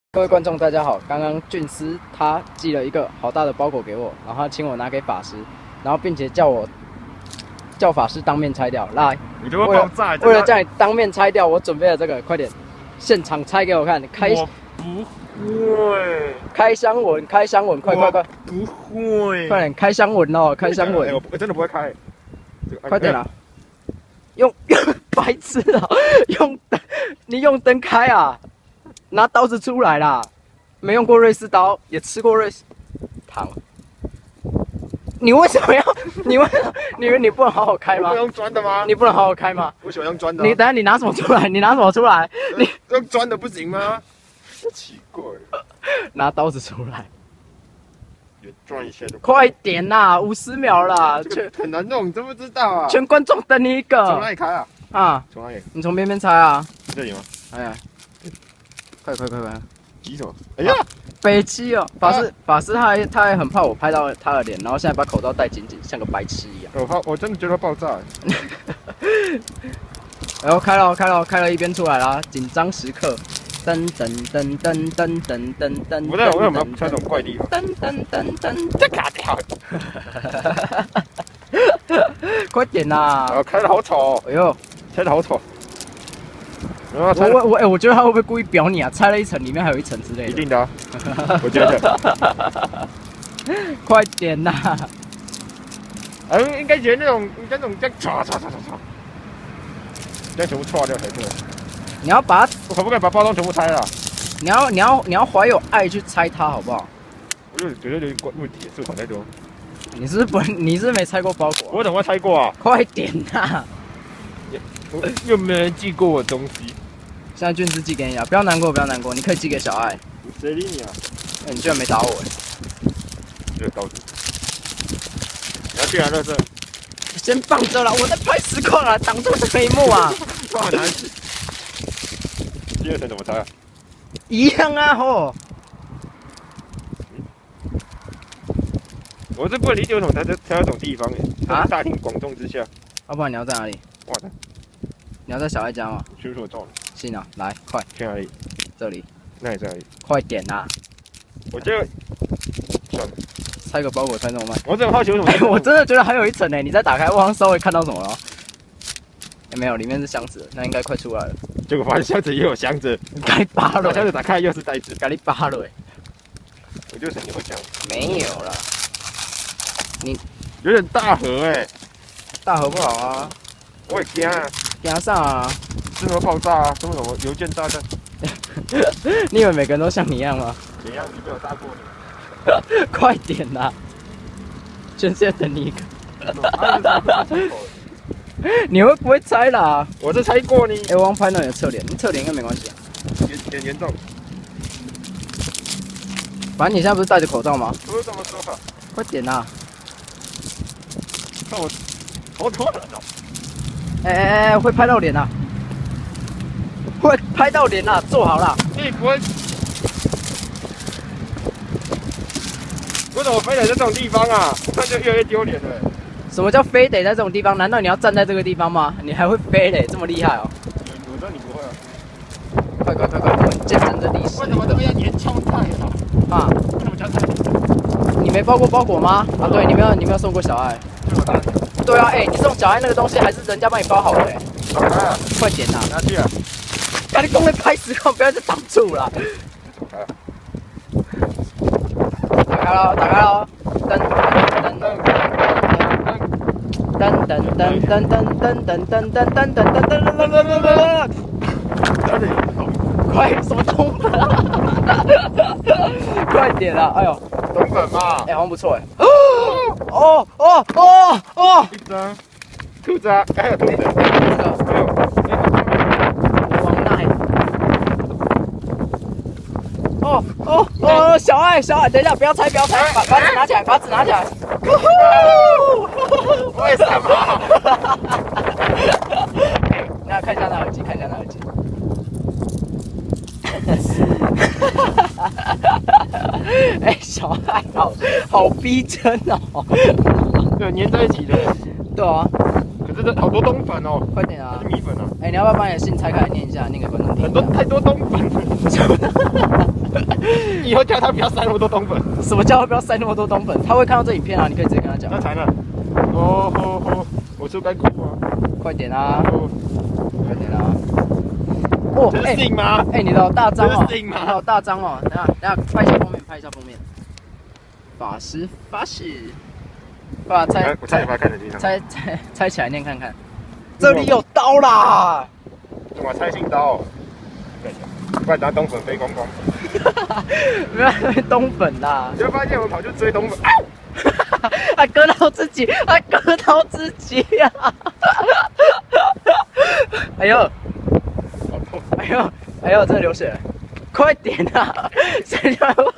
各位观众，大家好！刚刚俊师他寄了一个好大的包裹给我，然后他请我拿给法师，然后并且叫法师当面拆掉。来， 你就会爆炸！ 为了叫你当面拆掉，我准备了这个，快点，现场拆给我看。 我不会。 开箱文，开箱文，快！ 不会。 快点开箱文哦，开箱文。 我真的不会开。 快点啦！用白痴啊！你用灯开啊！拿刀子出来啦！没用过瑞士刀，也吃过瑞士糖。你为什么要？你为什么？你不能好好开吗？ 不用钻的吗？ 你不能好好开吗？ 我喜欢用钻的。 你等下你拿什么出来？你拿什么出来？你用钻的不行吗？奇怪。 拿刀子出来。 也钻一下就。 快点啦！50秒啦！ 很难弄，你知不知道啊？ 全观众等你一个。 从哪里开啊？ 啊？ 从哪里？ 你从边边拆啊？ 这里吗？ 哎呀！快！ 急什么？哎呀， 北七哦！法师他还很怕我拍到他的脸，然后现在把口罩戴紧紧，像个白痴一样。 我真的觉得爆炸。 然后开了一边出来啦，紧张时刻。噔！ 不对，我为什么要穿这种怪地方？这卡掉。 快点啦！ 开得好丑。哎呦，开得好丑。 我觉得他会不会故意表你啊？拆了一层，里面还有一层之类的。 一定的啊，我觉得。 快点呐！ 应该觉得那种这样唰，这样全部唰掉才对。 你要把它， 我可不可以把包装全部拆了？ 你要怀有爱去拆它，好不好？ 我就觉得有点问题，是管太多。 你是没拆过包裹？ 我怎么会拆过啊？ 快点呐！ 又没人寄过我东西。 现在俊师寄给你啊！不要难过，你可以寄给小爱。 谁理你啊？ 你居然没打我这个刀子，你要去哪？乐色？ 先放着啦，我在拍实况啊，挡住这个一幕啊！ 放哪里？第二层怎么拆啊？ 一样啊吼！ 我是不能理解为什么拆这种地方啊？大庭广众之下。 要不然你要在哪里？ 哇的！ 你要在小爱家吗？ 去我照了。 信啊，来，快！ 去哪里？ 这里。 那你在哪里？快点啊！ 我就算了。 拆个包裹拆那么慢。 我很好奇为什么？ 我真的觉得还有一层呢。你再打开，我好像稍微看到什么了。没有，里面是箱子，那应该快出来了。 结果发现箱子也有箱子， 该扒了。 箱子打开又是袋子， 该你扒了。 我就想你会这样。 没有了。你有点大盒哎。 大盒不好啊。 我也惊啊。 惊啥啊？ 是会爆炸啊？什么邮件炸弹？ 你以为每个人都像你一样吗？ 怎样？你没有炸过你？ 快点啦！现在等你一个。你会不会拆啦？ 我是拆过你。 我刚拍到你的侧脸，你侧脸应该没关系啊。 很严重。 反正你现在不是戴着口罩吗？ 不是这么说法。 快点啦！ 看我好多人哦。会拍到脸啊！会拍到脸啊！坐好了。 你不会？为什么非得在这种地方啊？那就越来越丢脸了。 什么叫非得在这种地方？难道你要站在这个地方吗？你还会飞嘞？这么厉害哦！ 我知道你不会啊。 快！我们见证这历史。 为什么这边要粘胶带啊？为什么胶带？ 你没包过包裹吗？啊，对，你没有送过小爱。对啊，你送小爱那个东西还是人家帮你包好的。快点呐！ 拿去啊！ 赶紧公会拍实况，不要再挡住了。打开了，噔！快，什么冬粉啊？快点啊！哎呦， 冬粉嘛， 好像不错哎。 一张兔子啊，还有兔子。 小爱，等一下，不要拆，把纸拿起来， 为什么？ 那看一下那耳机，小爱好逼真哦。 对，粘在一起的。 对啊。 可是这好多冬粉哦。 快点啊！ 是米粉啊。 你要不要把你的信拆开来念一下，念给观众听？ 太多冬粉了。 以后叫他不要塞那么多冬粉。 什么叫不要塞那么多冬粉？他会看到这影片啊，你可以直接跟他讲。 那才呢？哦，我就该哭啊！ 快点啊！快点啊！哦， 这是信吗？ 哎，你的好大张哦！ 这是信吗？ 你的好大张哦！等下拍一下封面，拍一下封面。法师，把它我差点把它看得清楚。 拆起来念看看。这里有刀啦！ 我拆信刀，不然等下冬粉飞光光。 没有冬粉啦！ 你就发现我跑去追冬粉， 还割到自己，还割到自己呀！哎呦， 好痛！ 哎呦，这流血了！快点啊！谁让我？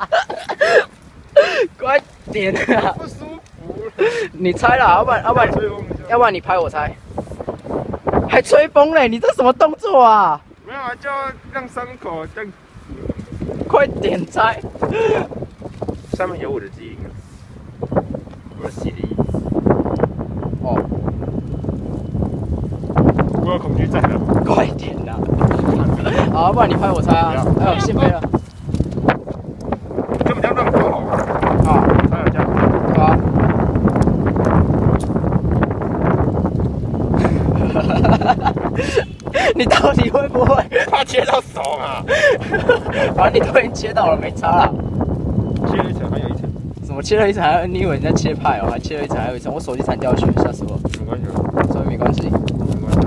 快点啊！ 不舒服。 你猜啦，要不然你拍我猜。还吹风嘞！你这什么动作啊？ 没有啊，就让伤口这样。 快点猜！ 上面有我的基因啊，我的洗礼。 哦， 我有恐惧症了。 快点啦！好，不然你拍我猜啊！哎呦，幸飞了。 这比较乱跑好了。 啊， 还有这样。 好。你到底会不会？ 怕切到手嘛？ 反正你都已经切到了，没差啦。 切了一层，还有一层。 怎么切了一层还？你以为你在切派哦？还切了一层，还有一层。我手机残掉去，吓死我！ 没关系， 所以没关系。 没关系。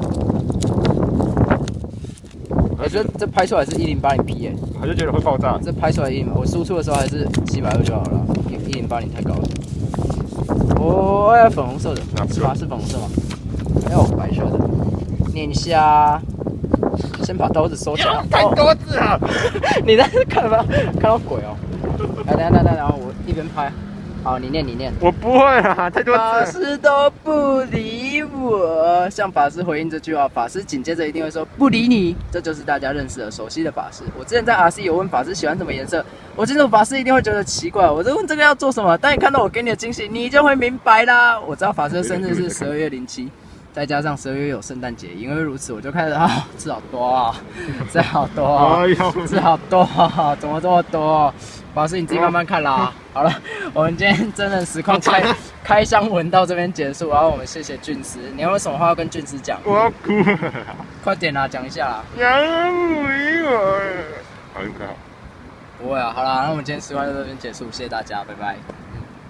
我觉得这拍出来是1080P 耶， 我就觉得会爆炸。 这拍出来我输出的时候还是720就好了，1080太高了。哦，哎，粉红色的，是吗？是粉红色吗？还有白色的，念一下。先把刀子收起来。 太多字了！ 你在这看到鬼哦？来，等，我一边拍。好，你念。 我不会啊，太多字了。 法师都不理我，向法师回应这句话，法师紧接着一定会说不理你。这就是大家认识的熟悉的法师。我之前在 RC 有问法师喜欢什么颜色，我清楚法师一定会觉得奇怪。我就问这个要做什么，当你看到我给你的惊喜，你就会明白啦。我知道法师的生日是12月07。再加上12月有圣诞节，因为如此，我就开始吃好多啊，吃好多啊，吃好多啊，怎么这么多？法师你自己慢慢看啦。好了，我们今天真人实况开箱文到这边结束，然后我们谢谢俊师，你有没有什么话要跟俊师讲？ 我要哭了， 快点啦，讲一下啦。 杨伟我，好，不好。 不会啊，好啦，那我们今天实况就到这边结束，谢谢大家，拜拜。